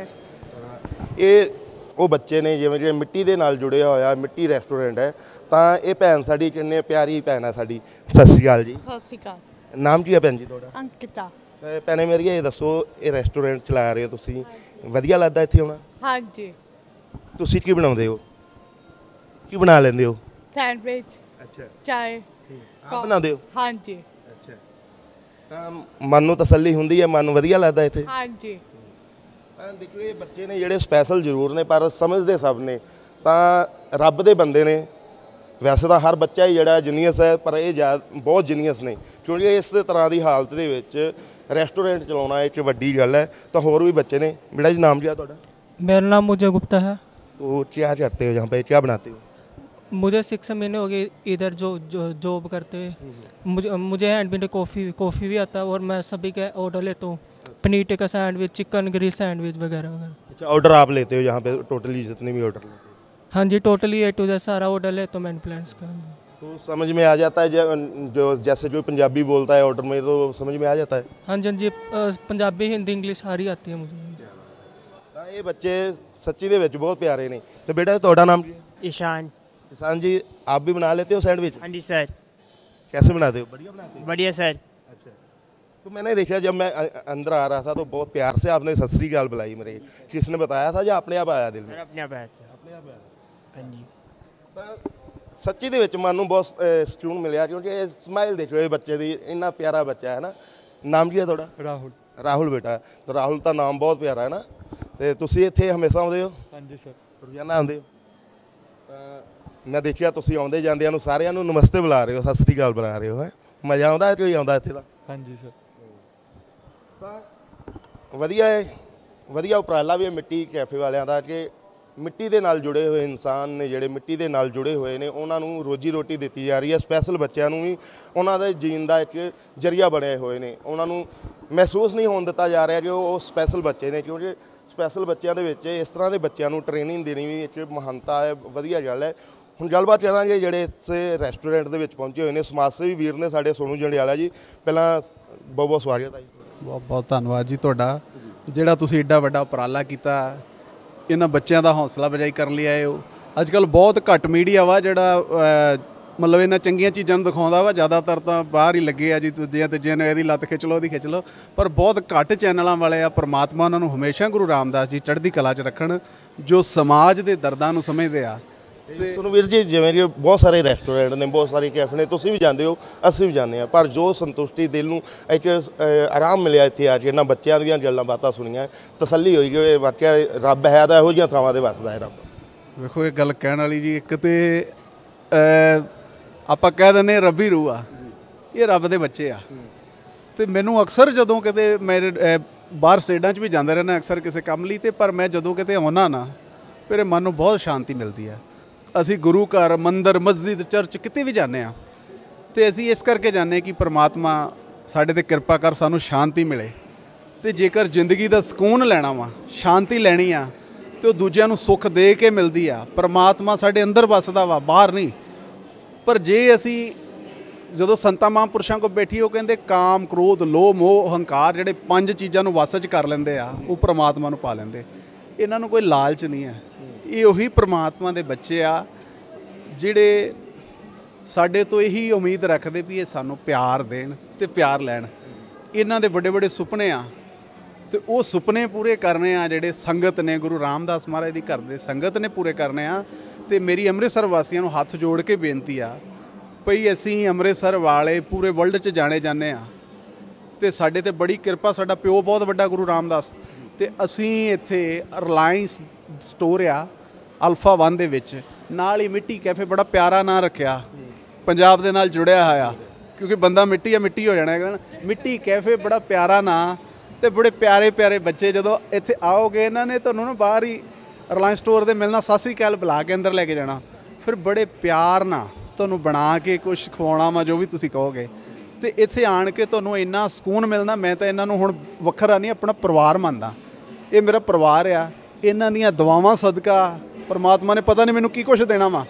ਇਹ ਉਹ ਬੱਚੇ ਨੇ ਜਿਵੇਂ ਜਿਵੇਂ ਮਿੱਟੀ ਦੇ ਨਾਲ ਜੁੜਿਆ ਹੋਇਆ, ਮਿੱਟੀ ਰੈਸਟੋਰੈਂਟ ਹੈ, ਤਾਂ ਇਹ ਭੈਣ ਸਾਡੀ ਕਿੰਨੇ ਪਿਆਰੀ ਭੈਣ ਹੈ ਸਾਡੀ। ਸਤਿ ਸ਼੍ਰੀ ਅਕਾਲ ਜੀ। ਸਤਿ ਸ਼੍ਰੀ ਅਕਾਲ। ਨਾਮ ਕੀ ਹੈ ਭੈਣ ਜੀ ਤੁਹਾਡਾ? ਅੰਕਿਤਾ। ਅਹ ਭੈਣੇ ਮੇਰੀ ਇਹ ਦੱਸੋ, ਇਹ ਰੈਸਟੋਰੈਂਟ ਚਲਾ ਰਹੇ ਹੋ ਤੁਸੀਂ, ਵਧੀਆ ਲੱਗਦਾ ਇੱਥੇ ਆਉਣਾ? ਹਾਂਜੀ। ਤੁਸੀਂ ਕੀ ਬਣਾਉਂਦੇ ਹੋ, ਕੀ ਬਣਾ ਲੈਂਦੇ ਹੋ? ਸੈਂਡਵਿਚ, ਅੱਛਾ, ਚਾਏ ਆਪ ਬਣਾਉਂਦੇ ਹੋ? ਹਾਂਜੀ। ਅੱਛਾ, ਤਾਂ ਮਨ ਨੂੰ ਤਸੱਲੀ ਹੁੰਦੀ ਹੈ, ਮਨ ਨੂੰ ਵਧੀਆ ਲੱਗਦਾ ਇੱਥੇ? ਹਾਂਜੀ। ਤਾਂ ਦੇਖੋ ਇਹ ਬੱਚੇ ਨੇ ਜਿਹੜੇ ਸਪੈਸ਼ਲ ਜ਼ਰੂਰ ਨੇ, ਪਰ ਸਮਝਦੇ ਸਭ ਨੇ, ਤਾਂ ਰੱਬ ਦੇ ਬੰਦੇ ਨੇ। ਵੈਸੇ ਤਾਂ ਹਰ ਬੱਚਾ ਹੀ ਜਿਹੜਾ ਜੀਨੀਅਸ ਹੈ, ਪਰ ਇਹ ਬਹੁਤ ਜੀਨੀਅਸ ਨੇ, ਕਿਉਂਕਿ ਇਸ ਤਰ੍ਹਾਂ ਦੀ ਹਾਲਤ ਦੇ ਵਿੱਚ ਰੈਸਟੋਰੈਂਟ ਚਲਾਉਣਾ ਇੱਕ ਵੱਡੀ ਗੱਲ ਹੈ। ਤਾਂ ਹੋਰ ਵੀ ਬੱਚੇ ਨੇ। बेटा जी नाम क्या ਤੁਹਾਡਾ? मेरा नाम मुझे गुप्ता है। तो क्या करते हो यहाँ पे, क्या बनाते हो? मुझे सिक्स महीने हो गए इधर जो जो जॉब करते हुए। मुझे मुझे हैंड मेड कॉफ़ी कॉफ़ी भी आता है, और मैं सभी का ऑर्डर लेता हूँ, paneer tikka sandwich, chicken grill sandwich वगैरह वगैरह। अच्छा, ऑर्डर आप लेते हो यहाँ पे टोटली जितने भी ऑर्डर लेते हो? हाँ जी, टोटली ए टू जेड सारा ऑर्डर लेता हूँ मैंने प्लान्स का। तो समझ में आ जाता है जो जैसे जो पंजाबी बोलता है ऑर्डर में, तो समझ में आ जाता है? हाँ जी हाँ जी, पंजाबी हिंदी इंग्लिश सारी आती है मुझे। ਤਾਂ ਇਹ ਬੱਚੇ ਸੱਚੀ ਦੇ ਵਿੱਚ ਬਹੁਤ ਪਿਆਰੇ ਨੇ। ਤੇ ਬੇਟਾ ਤੁਹਾਡਾ ਨਾਮ ਕੀ ਹੈ? ईशान। किसान जी, आप भी बना लेते हो सैंडविच? हाँ जी सर। कैसे बनाते हो? बढ़िया बनाते हो? बढ़िया सर। अच्छा, तो मैंने देखा जब मैं अ- अंदर आ रहा था तो बहुत प्यार से आपने सत श्री अकाल बुलाई मेरे। किसने बताया था या अपने आप आया दिल में? सर अपने आप आया था। अपने आप आया। हाँ जी। ਤਾਂ ਸੱਚੀ ਦੇ ਵਿੱਚ ਮਨ ਨੂੰ ਬਹੁਤ ਅ, ਸਕੂਨ ਮਿਲਿਆ, ਕਿਉਂਕਿ ਇਹ ਸਮਾਈਲ ਦੇਖੋ ਇਹ ਬੱਚੇ ਦੀ, ਇੰਨਾ ਪਿਆਰਾ ਬੱਚਾ ਹੈ ਨਾ। ਨਾਮ ਕੀ ਹੈ ਤੁਹਾਡਾ? ਰਾਹੁਲ। ਰਾਹੁਲ ਬੇਟਾ। ਤਾਂ ਰਾਹੁਲ ਤਾਂ ਨਾਮ ਬਹੁਤ ਪਿਆਰਾ ਹੈ ਨਾ। ਤੇ ਤੁਸੀਂ ਇੱਥੇ ਹਮੇਸ਼ਾ ਆਉਂਦੇ ਹੋ? ਹਾਂਜੀ ਸਰ। ਰੋਜ਼ਾਨਾ ਆਉਂਦੇ ਹੋ? ਤਾਂ ਮੈਂ ਦੇਖਿਆ ਤੁਸੀਂ ਆਉਂਦੇ ਜਾਂਦਿਆਂ ਨੂੰ ਸਾਰਿਆਂ ਨੂੰ ਨਮਸਤੇ ਬੁਲਾ ਰਹੇ ਹੋ, ਸਤਿ ਸ੍ਰੀ ਅਕਾਲ ਬੁਲਾ ਰਹੇ ਹੋ। ਹੈ ਮਜ਼ਾ ਆਉਂਦਾ ਕੋਈ ਆਉਂਦਾ ਇੱਥੇ ਦਾ? ਹਾਂਜੀ ਸਰ। ਤਾਂ ਵਧੀਆ ਹੈ, ਵਧੀਆ ਉਪਰਾਲਾ ਵੀ ਹੈ ਮਿੱਟੀ ਕੈਫੇ ਵਾਲਿਆਂ ਦਾ, ਕਿ ਮਿੱਟੀ ਦੇ ਨਾਲ ਜੁੜੇ ਹੋਏ ਇਨਸਾਨ ਨੇ, ਜਿਹੜੇ ਮਿੱਟੀ ਦੇ ਨਾਲ ਜੁੜੇ ਹੋਏ ਨੇ, ਉਹਨਾਂ ਨੂੰ ਰੋਜੀ ਰੋਟੀ ਦਿੱਤੀ ਜਾ ਰਹੀ ਹੈ। ਸਪੈਸ਼ਲ ਬੱਚਿਆਂ ਨੂੰ ਵੀ ਉਹਨਾਂ ਦੇ ਜੀਣ ਦਾ ਇੱਕ ਜ਼ਰੀਆ ਬਣੇ ਹੋਏ ਨੇ, ਉਹਨਾਂ ਨੂੰ ਮਹਿਸੂਸ ਨਹੀਂ ਹੋਣ ਦਿੱਤਾ ਜਾ ਰਿਹਾ ਕਿ ਉਹ ਸਪੈਸ਼ਲ ਬੱਚੇ ਨੇ, ਕਿਉਂਕਿ ਸਪੈਸ਼ਲ ਬੱਚਿਆਂ ਦੇ ਵਿੱਚ ਇਸ ਤਰ੍ਹਾਂ ਦੇ ਬੱਚਿਆਂ ਨੂੰ ਟ੍ਰੇਨਿੰਗ ਦੇਣੀ ਵੀ ਇੱਕ ਮਹਾਨਤਾ ਹੈ, ਵਧੀਆ ਗੱਲ ਹੈ। ਹੁਣ ਗੱਲਬਾਤ ਕਰਾਂਗੇ ਜਿਹੜੇ ਇਸ ਰੈਸਟੋਰੈਂਟ ਦੇ ਵਿੱਚ ਪਹੁੰਚੇ ਹੋਏ ਨੇ ਸਮਾਜ ਸੇਵੀ ਵੀਰ ਨੇ ਸਾਡੇ, ਸੋਨੂ ਜੰਡਿਆਲਾ ਜੀ। ਪਹਿਲਾਂ ਬਹੁਤ ਬਹੁਤ ਸਵਾਗਤ ਹੈ ਜੀ। ਬਹੁਤ ਬਹੁਤ ਧੰਨਵਾਦ ਜੀ ਤੁਹਾਡਾ, ਜਿਹੜਾ ਤੁਸੀਂ ਏਡਾ ਵੱਡਾ ਉਪਰਾਲਾ ਕੀਤਾ, ਇਹਨਾਂ ਬੱਚਿਆਂ ਦਾ ਹੌਸਲਾ ਅਫਜ਼ਾਈ ਕਰਨ ਲਈ ਆਏ ਹੋ। ਅੱਜ ਕੱਲ੍ਹ ਬਹੁਤ ਘੱਟ ਮੀਡੀਆ ਵਾ ਜਿਹੜਾ ਅ, ਮਤਲਬ ਇਹਨਾਂ ਚੰਗੀਆਂ ਚੀਜ਼ਾਂ ਨੂੰ ਦਿਖਾਉਂਦਾ ਵਾ, ਜ਼ਿਆਦਾਤਰ ਤਾਂ ਬਾਹਰ ਹੀ ਲੱਗੇ ਆ ਜੀ, ਦੂਜਿਆਂ ਤੀਜਿਆਂ ਨੂੰ ਇਹਦੀ ਲੱਤ ਖਿੱਚ ਲਓ ਉਹਦੀ ਖਿੱਚ ਲਓ, ਪਰ ਬਹੁਤ ਘੱਟ ਚੈਨਲਾਂ ਵਾਲੇ ਆ। ਪਰਮਾਤਮਾ ਉਹਨਾਂ ਨੂੰ ਹਮੇਸ਼ਾ ਗੁਰੂ ਰਾਮਦਾਸ ਜੀ ਚੜ੍ਹਦੀ ਕਲਾ 'ਚ ਰੱਖਣ, ਜੋ ਸਮਾਜ ਦੇ ਦਰਦਾਂ ਨੂੰ ਸਮਝਦੇ ਆ। ਸੋਨੂੰ ਵੀਰ ਜੀ, ਜਿਵੇਂ ਕਿ ਬਹੁਤ ਸਾਰੇ ਰੈਸਟੋਰੈਂਟ ਨੇ, ਬਹੁਤ ਸਾਰੇ ਕੈਫੇ ਨੇ, ਤੁਸੀਂ ਵੀ ਜਾਂਦੇ ਹੋ, ਅਸੀਂ ਵੀ ਜਾਂਦੇ ਹਾਂ, ਪਰ ਜੋ ਸੰਤੁਸ਼ਟੀ ਦਿਲ ਨੂੰ ਇੱਕ ਅ, ਆਰਾਮ ਮਿਲਿਆ ਇੱਥੇ ਆ ਕੇ, ਇਹਨਾਂ ਬੱਚਿਆਂ ਦੀਆਂ ਗੱਲਾਂ ਬਾਤਾਂ ਸੁਣੀਆਂ, ਤਸੱਲੀ ਹੋਈ ਕਿ ਇਹ ਵਾਕਿਆ ਰੱਬ ਹੈ ਤਾਂ ਇਹੋ ਜਿਹੀਆਂ ਥਾਵਾਂ 'ਤੇ ਵੱਸਦਾ ਹੈ ਰੱਬ। ਵੇਖੋ ਇਹ ਗੱਲ ਕਹਿਣ ਵਾਲੀ ਜੀ, ਇੱਕ ਤੇ ਅ, ਆਪਾਂ ਕਹਿ ਦਿੰਦੇ ਰੱਬੀ ਰੂਹ ਆ, ਇਹ ਰੱਬ ਦੇ ਬੱਚੇ ਆ। ਤੇ ਮੈਨੂੰ ਅਕਸਰ ਜਦੋਂ ਕਿਤੇ ਮੇਰੇ ਅ, ਬਾਹਰ ਸਟੇਟਾਂ 'ਚ ਵੀ ਜਾਂਦਾ ਰਹਿਣਾ ਅਕਸਰ ਕਿਸੇ ਕੰਮ ਲਈ, ਤੇ ਪਰ ਮੈਂ ਜਦੋਂ ਕਿਤੇ ਆਉਣਾ ਨਾ, ਮੇਰੇ ਮਨ ਨੂੰ ਬਹੁਤ ਸ਼ਾਂਤੀ ਮਿਲਦੀ ਆ। ਅਸੀਂ ਗੁਰੂ ਘਰ, ਮੰਦਰ, ਮਸਜਿਦ, ਚਰਚ ਕਿਤੇ ਵੀ ਜਾਂਦੇ ਹਾਂ, ਤੇ ਅਸੀਂ ਇਸ ਕਰਕੇ ਜਾਂਦੇ ਕਿ ਪ੍ਰਮਾਤਮਾ ਸਾਡੇ 'ਤੇ ਕਿਰਪਾ ਕਰ, ਸਾਨੂੰ ਸ਼ਾਂਤੀ ਮਿਲੇ। ਤੇ ਜੇਕਰ ਜ਼ਿੰਦਗੀ ਦਾ ਸਕੂਨ ਲੈਣਾ ਵਾ, ਸ਼ਾਂਤੀ ਲੈਣੀ ਆ, ਤੇ ਉਹ ਦੂਜਿਆਂ ਨੂੰ ਸੁੱਖ ਦੇ ਕੇ ਮਿਲਦੀ ਆ। ਪ੍ਰਮਾਤਮਾ ਸਾਡੇ ਅੰਦਰ ਵੱਸਦਾ ਵਾ, ਬਾਹਰ ਨਹੀਂ। ਪਰ ਜੇ ਅਸੀਂ ਜਦੋਂ ਸੰਤਾਂ ਮਹਾਂਪੁਰਸ਼ਾਂ ਕੋਲ ਬੈਠੀ, ਉਹ ਕਹਿੰਦੇ ਕਾਮ, ਕ੍ਰੋਧ, ਲੋਭ, ਮੋਹ, ਹੰਕਾਰ, ਜਿਹੜੇ ਪੰਜ ਚੀਜ਼ਾਂ ਨੂੰ ਵਸ 'ਚ ਕਰ ਲੈਂਦੇ ਆ, ਉਹ ਪ੍ਰਮਾਤਮਾ ਨੂੰ ਪਾ ਲੈਂਦੇ। ਇਹਨਾਂ ਨੂੰ ਕੋਈ ਲਾਲਚ ਨਹੀਂ ਹੈ। ਇਹ ਉਹੀ ਪ੍ਰਮਾਤਮਾ ਦੇ ਬੱਚੇ ਆ ਜਿਹੜੇ ਸਾਡੇ ਤੋਂ ਇਹੀ ਉਮੀਦ ਰੱਖਦੇ ਵੀ ਇਹ ਸਾਨੂੰ ਪਿਆਰ ਦੇਣ ਤੇ ਪਿਆਰ ਲੈਣ। ਇਹਨਾਂ ਦੇ ਵੱਡੇ ਵੱਡੇ ਸੁਪਨੇ ਆ, ਤੇ ਉਹ ਸੁਪਨੇ ਪੂਰੇ ਕਰਨੇ ਆ ਜਿਹੜੇ ਸੰਗਤ ਨੇ, ਗੁਰੂ ਰਾਮਦਾਸ ਮਹਾਰਾਜ ਦੀ ਘਰ ਦੇ ਸੰਗਤ ਨੇ ਪੂਰੇ ਕਰਨੇ ਆ। ਤੇ ਮੇਰੀ ਅੰਮ੍ਰਿਤਸਰ ਵਾਸੀਆਂ ਨੂੰ ਹੱਥ ਜੋੜ ਕੇ ਬੇਨਤੀ ਆ ਭਈ, ਅਸੀਂ ਅੰਮ੍ਰਿਤਸਰ ਵਾਲੇ ਪੂਰੇ ਵਰਲਡ 'ਚ ਜਾਣੇ ਜਾਂਦੇ ਆ, ਤੇ ਸਾਡੇ ਤੇ ਬੜੀ ਕਿਰਪਾ, ਸਾਡਾ ਪਿਓ ਬਹੁਤ ਵੱਡਾ ਗੁਰੂ ਰਾਮਦਾਸ, ਤੇ ਅਸੀਂ ਇੱਥੇ ਰਿਲਾਇੰਸ ਸਟੋਰ ਆ ਅਲਫਾ ਵਨ ਦੇ ਵਿੱਚ ਨਾਲ ਹੀ ਮਿੱਟੀ ਕੈਫੇ, ਬੜਾ ਪਿਆਰਾ ਨਾਂ ਰੱਖਿਆ, ਪੰਜਾਬ ਦੇ ਨਾਲ ਜੁੜਿਆ ਹੋਇਆ, ਕਿਉਂਕਿ ਬੰਦਾ ਮਿੱਟੀ ਆ ਮਿੱਟੀ ਹੋ ਜਾਣਾ ਹੈਗਾ ਨਾ। ਮਿੱਟੀ ਕੈਫੇ ਬੜਾ ਪਿਆਰਾ ਨਾਂ ਤੇ ਬੜੇ ਪਿਆਰੇ ਪਿਆਰੇ ਬੱਚੇ। ਜਦੋਂ ਇੱਥੇ ਆਓਗੇ ਇਹਨਾਂ ਨੇ ਤੁਹਾਨੂੰ ਨਾ ਬਾਹਰ ਹੀ ਰਿਲਾਇੰਸ ਸਟੋਰ ਦੇ ਮਿਲਣਾ, ਸਤਿ ਸ਼੍ਰੀ ਅਕਾਲ ਬੁਲਾ ਕੇ ਅੰਦਰ ਲੈ ਕੇ ਜਾਣਾ, ਫਿਰ ਬੜੇ ਪਿਆਰ ਨਾਲ ਤੁਹਾਨੂੰ ਬਣਾ ਕੇ ਕੁਛ ਖਵਾਉਣਾ ਵਾ ਜੋ ਵੀ ਤੁਸੀਂ ਕਹੋਗੇ। ਤੇ ਇੱਥੇ ਆਣ ਕੇ ਤੁਹਾਨੂੰ ਇੰਨਾ ਸਕੂਨ ਮਿਲਣਾ। ਮੈਂ ਤਾਂ ਇਹਨਾਂ ਨੂੰ ਹੁਣ ਵੱਖਰਾ ਨਹੀਂ, ਆਪਣਾ ਪਰਿਵਾਰ ਮੰਨਦਾ। ਇਹ ਮੇਰਾ ਪਰਿਵਾਰ ਆ। ਇਹਨਾਂ ਦੀਆਂ ਦੁਆਵਾਂ ਸਦਕਾ ਪਰਮਾਤਮਾ ਨੇ ਪਤਾ ਨਹੀਂ ਮੈਨੂੰ ਕੀ ਕੁਛ ਦੇਣਾ ਵਾ।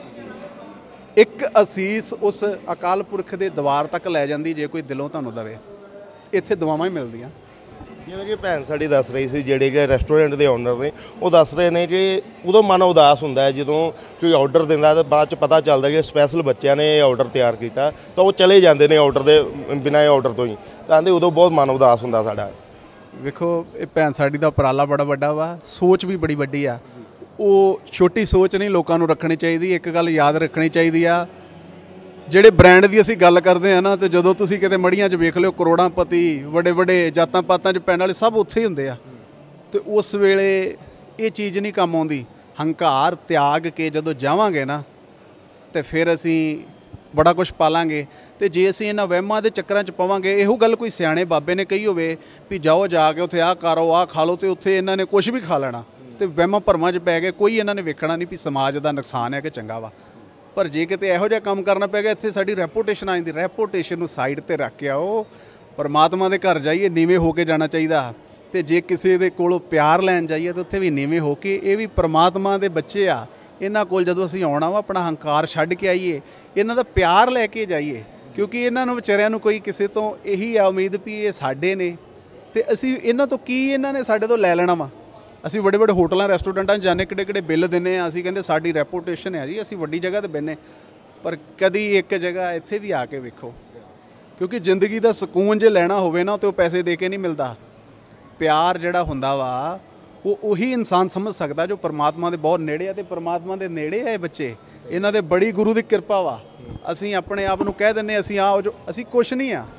ਇੱਕ ਅਸੀਸ ਉਸ ਅਕਾਲ ਪੁਰਖ ਦੇ ਦਵਾਰ ਤੱਕ ਲੈ ਜਾਂਦੀ ਜੇ ਕੋਈ ਦਿਲੋਂ ਤੁਹਾਨੂੰ ਦਵੇ। ਇੱਥੇ ਦੁਆਵਾਂ ਹੀ ਮਿਲਦੀਆਂ। ਜਿਵੇਂ ਕਿ ਭੈਣ ਸਾਡੀ ਦੱਸ ਰਹੀ ਸੀ, ਜਿਹੜੇ ਕਿ ਰੈਸਟੋਰੈਂਟ ਦੇ ਓਨਰ ਨੇ, ਉਹ ਦੱਸ ਰਹੇ ਨੇ ਕਿ ਉਦੋਂ ਮਨ ਉਦਾਸ ਹੁੰਦਾ ਹੈ ਜਦੋਂ ਕੋਈ ਆਰਡਰ ਦਿੰਦਾ ਤਾਂ ਬਾਅਦ 'ਚ ਪਤਾ ਚੱਲਦਾ ਕਿ ਸਪੈਸ਼ਲ ਬੱਚਿਆਂ ਨੇ ਇਹ ਆਰਡਰ ਤਿਆਰ ਕੀਤਾ, ਤਾਂ ਉਹ ਚਲੇ ਜਾਂਦੇ ਨੇ ਆਰਡਰ ਦੇ ਬਿਨਾਂ ਆਰਡਰ ਤੋਂ ਹੀ। ਤਾਂ ਕਹਿੰਦੇ ਉਦੋਂ ਬਹੁਤ ਮਨ ਉਦਾਸ ਹੁੰਦਾ ਸਾਡਾ। ਵੇਖੋ ਇਹ ਭੈਣ ਸਾਡੀ ਦਾ ਉਪਰਾਲਾ ਬੜਾ ਵੱਡਾ ਵਾ, ਸੋਚ ਵੀ ਬੜੀ ਵੱਡੀ ਆ। ਉਹ ਛੋਟੀ ਸੋਚ ਨਹੀਂ ਲੋਕਾਂ ਨੂੰ ਰੱਖਣੀ ਚਾਹੀਦੀ। ਇੱਕ ਗੱਲ ਯਾਦ ਰੱਖਣੀ ਚਾਹੀਦੀ ਆ, ਜਿਹੜੇ ਬ੍ਰਾਂਡ ਦੀ ਅਸੀਂ ਗੱਲ ਕਰਦੇ ਆ ਨਾ, ਤੇ ਜਦੋਂ ਤੁਸੀਂ ਕਿਤੇ ਮੜੀਆਂ 'ਚ ਵੇਖ ਲਿਓ ਕਰੋੜਾਂ ਪਤੀ, ਵੱਡੇ ਵੱਡੇ ਜਾਤਾਂ ਪਾਤਾਂ 'ਚ ਪੈਣ ਵਾਲੇ ਸਭ ਉੱਥੇ ਹੀ ਹੁੰਦੇ ਆ। ਤੇ ਉਸ ਵੇਲੇ ਇਹ ਚੀਜ਼ ਨਹੀਂ ਕੰਮ ਆਉਂਦੀ। ਹੰਕਾਰ ਤਿਆਗ ਕੇ ਜਦੋਂ ਜਾਵਾਂਗੇ ਨਾ, ਤੇ ਫਿਰ ਅਸੀਂ ਬੜਾ ਕੁਝ ਪਾਲਾਂਗੇ। ਤੇ ਜੇ ਅਸੀਂ ਇਹਨਾਂ ਵਹਿਮਾਂ ਦੇ ਚੱਕਰਾਂ 'ਚ ਪਵਾਂਗੇ, ਇਹੋ ਗੱਲ ਕੋਈ ਸਿਆਣੇ ਬਾਬੇ ਨੇ ਕਹੀ ਹੋਵੇ ਵੀ ਜਾਓ ਜਾ ਕੇ ਉੱਥੇ ਆਹ ਕਰੋ ਆਹ ਖਾ ਲਓ, ਤੇ ਉੱਥੇ ਇਹਨਾਂ ਨੇ ਕੁਝ ਵੀ ਖਾ ਲੈਣਾ ਤੇ ਵਹਿਮਾਂ ਭਰਮਾਂ 'ਚ ਪੈ ਗਏ। ਕੋਈ ਇਹਨਾਂ ਨੇ ਵੇਖਣਾ ਨਹੀਂ ਵੀ ਸਮਾਜ ਦਾ ਨੁਕਸਾਨ ਹੈ ਕਿ ਚੰਗਾ ਵਾ। ਪਰ ਜੇ ਕਿਤੇ ਇਹੋ ਜਿਹਾ ਕੰਮ ਕਰਨਾ ਪੈ ਗਿਆ, ਇੱਥੇ ਸਾਡੀ ਰੈਪੂਟੇਸ਼ਨ ਆ ਜਾਂਦੀ। ਰੈਪੂਟੇਸ਼ਨ ਨੂੰ ਸਾਈਡ ਤੇ ਰੱਖ ਕੇ ਆਓ, ਪਰਮਾਤਮਾ ਦੇ ਘਰ ਜਾਈਏ, ਨੀਵੇਂ ਹੋ ਕੇ ਜਾਣਾ ਚਾਹੀਦਾ। ਤੇ ਜੇ ਕਿਸੇ ਦੇ ਕੋਲੋਂ ਪਿਆਰ ਲੈਣ ਜਾਈਏ ਤਾਂ ਉੱਥੇ ਵੀ ਨੀਵੇਂ ਹੋ ਕੇ। ਇਹ ਵੀ ਪਰਮਾਤਮਾ ਦੇ ਬੱਚੇ ਆ, ਇਹਨਾਂ ਕੋਲ ਜਦੋਂ ਅਸੀਂ ਆਉਣਾ ਵਾ ਆਪਣਾ ਹੰਕਾਰ ਛੱਡ ਕੇ ਆਈਏ, ਇਹਨਾਂ ਦਾ ਪਿਆਰ ਲੈ ਕੇ ਜਾਈਏ। ਕਿਉਂਕਿ ਇਹਨਾਂ ਨੂੰ ਵਿਚਾਰਿਆਂ ਨੂੰ ਕੋਈ ਕਿਸੇ ਤੋਂ ਇਹੀ ਆ ਉਮੀਦ ਵੀ ਇਹ ਸਾਡੇ ਨੇ, ਤੇ ਅਸੀਂ ਇਹਨਾਂ ਤੋਂ ਕੀ ਇਹਨਾਂ ਨੇ ਸਾਡੇ ਤੋਂ ਲੈ ਲੈਣਾ ਵਾ। ਅਸੀਂ ਵੱਡੇ ਵੱਡੇ ਹੋਟਲਾਂ ਰੈਸਟੋਰੈਂਟਾਂ 'ਚ ਜਾਂਦੇ, ਕਿਹੜੇ ਕਿਹੜੇ ਬਿੱਲ ਦਿੰਦੇ ਆ, ਅਸੀਂ ਕਹਿੰਦੇ ਸਾਡੀ ਰੈਪੂਟੇਸ਼ਨ ਹੈ ਜੀ, ਅਸੀਂ ਵੱਡੀ ਜਗ੍ਹਾ 'ਤੇ ਬਹਿੰਦੇ। ਪਰ ਕਦੀ ਇੱਕ ਜਗ੍ਹਾ ਇੱਥੇ ਵੀ ਆ ਕੇ ਵੇਖੋ, ਕਿਉਂਕਿ ਜ਼ਿੰਦਗੀ ਦਾ ਸਕੂਨ ਜੇ ਲੈਣਾ ਹੋਵੇ ਨਾ, ਤਾਂ ਉਹ ਪੈਸੇ ਦੇ ਕੇ ਨਹੀਂ ਮਿਲਦਾ। ਪਿਆਰ ਜਿਹੜਾ ਹੁੰਦਾ ਵਾ ਉਹ ਉਹੀ ਇਨਸਾਨ ਸਮਝ ਸਕਦਾ ਜੋ ਪਰਮਾਤਮਾ ਦੇ ਬਹੁਤ ਨੇੜੇ ਆ। ਤੇ ਪਰਮਾਤਮਾ ਦੇ ਨੇੜੇ ਆ ਇਹ ਬੱਚੇ, ਇਹਨਾਂ ਦੇ ਬੜੀ ਗੁਰੂ ਦੀ ਕਿਰਪਾ ਵਾ। ਅਸੀਂ ਆਪਣੇ ਆਪ ਨੂੰ ਕਹਿ ਦਿੰਦੇ ਅਸੀਂ ਆ ਜੋ, ਅਸੀਂ ਕੁਛ ਨਹੀਂ ਆ।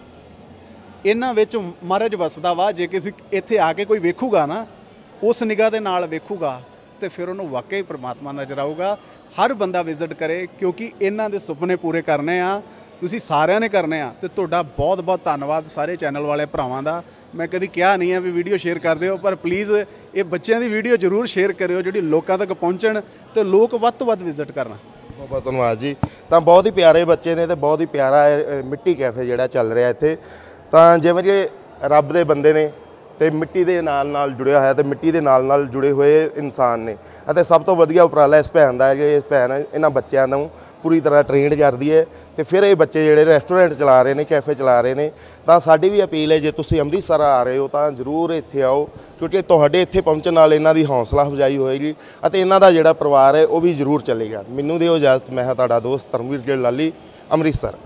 ਇਹਨਾਂ ਵਿੱਚ ਮਹਾਰਾਜ ਵਸਦਾ ਵਾ। ਜੇ ਕਿਸੇ ਇੱਥੇ ਆ ਕੇ ਕੋਈ ਵੇਖੂਗਾ ਨਾ, ਉਸ ਨਿਗਾਹ ਦੇ ਨਾਲ ਵੇਖੂਗਾ, ਤੇ ਫਿਰ ਉਹਨੂੰ ਵਾਕਈ ਪਰਮਾਤਮਾ ਨਜ਼ਰ ਆਊਗਾ। ਹਰ ਬੰਦਾ ਵਿਜ਼ਿਟ ਕਰੇ, ਕਿਉਂਕਿ ਇਹਨਾਂ ਦੇ ਸੁਪਨੇ ਪੂਰੇ ਕਰਨੇ ਆ, ਤੁਸੀਂ ਸਾਰਿਆਂ ਨੇ ਕਰਨੇ ਆ। ਤੇ ਤੁਹਾਡਾ ਬਹੁਤ ਬਹੁਤ ਧੰਨਵਾਦ ਸਾਰੇ ਚੈਨਲ ਵਾਲੇ ਭਰਾਵਾਂ ਦਾ। ਮੈਂ ਕਦੀ ਕਿਹਾ ਨਹੀਂ ਆ ਵੀ ਵੀਡੀਓ ਸ਼ੇਅਰ ਕਰ ਦਿਓ, ਪਰ ਪਲੀਜ਼ ਇਹ ਬੱਚਿਆਂ ਦੀ ਵੀਡੀਓ ਜ਼ਰੂਰ ਸ਼ੇਅਰ ਕਰਿਓ, ਜਿਹੜੀ ਲੋਕਾਂ ਤੱਕ ਪਹੁੰਚਣ ਤੇ ਲੋਕ ਵੱਧ ਤੋਂ ਵੱਧ ਵਿਜ਼ਿਟ ਕਰਨ। ਬਹੁਤ ਬਹੁਤ ਧੰਨਵਾਦ ਜੀ। ਤਾਂ ਬਹੁਤ ਹੀ ਪਿਆਰੇ ਬੱਚੇ ਨੇ ਤੇ ਬਹੁਤ ਹੀ ਪਿਆਰਾ ਮਿੱਟੀ ਕੈਫੇ ਜਿਹੜਾ ਚੱਲ ਰਿਹਾ ਇੱਥੇ। ਤਾਂ ਜਿਵੇਂ ਕਿ ਰੱਬ ਦੇ ਬੰਦੇ ਨੇ ਤੇ ਮਿੱਟੀ ਦੇ ਨਾਲ ਨਾਲ ਜੁੜਿਆ ਹੋਇਆ, ਤੇ ਮਿੱਟੀ ਦੇ ਨਾਲ ਨਾਲ ਜੁੜੇ ਹੋਏ ਇਨਸਾਨ ਨੇ। ਅਤੇ ਸਭ ਤੋਂ ਵਧੀਆ ਉਪਰਾਲਾ ਇਸ ਭੈਣ ਦਾ ਹੈ ਕਿ ਇਸ ਭੈਣ ਇਹਨਾਂ ਬੱਚਿਆਂ ਨੂੰ ਪੂਰੀ ਤਰ੍ਹਾਂ ਟ੍ਰੇਨਡ ਕਰਦੀ ਹੈ, ਤੇ ਫਿਰ ਇਹ ਬੱਚੇ ਜਿਹੜੇ ਰੈਸਟੋਰੈਂਟ ਚਲਾ ਰਹੇ ਨੇ, ਕੈਫੇ ਚਲਾ ਰਹੇ ਨੇ। ਤਾਂ ਸਾਡੀ ਵੀ ਅਪੀਲ ਹੈ, ਜੇ ਤੁਸੀਂ ਅੰਮ੍ਰਿਤਸਰ ਆ ਰਹੇ ਹੋ ਤਾਂ ਜ਼ਰੂਰ ਇੱਥੇ ਆਓ, ਕਿਉਂਕਿ ਤੁਹਾਡੇ ਇੱਥੇ ਪਹੁੰਚਣ ਨਾਲ ਇਹਨਾਂ ਦੀ ਹੌਸਲਾ ਅਫਜ਼ਾਈ ਹੋਏਗੀ ਅਤੇ ਇਹਨਾਂ ਦਾ ਜਿਹੜਾ ਪਰਿਵਾਰ ਹੈ ਉਹ ਵੀ ਜ਼ਰੂਰ ਚੱਲੇਗਾ। ਮੈਨੂੰ ਦਿਓ ਇਜਾਜ਼ਤ। ਮੈਂ ਹਾਂ ਤੁਹਾਡਾ ਦੋਸਤ ਧਰਮਵੀਰ ਗਿੱਲ ਲਾਲੀ, ਅੰਮ੍ਰਿਤਸਰ।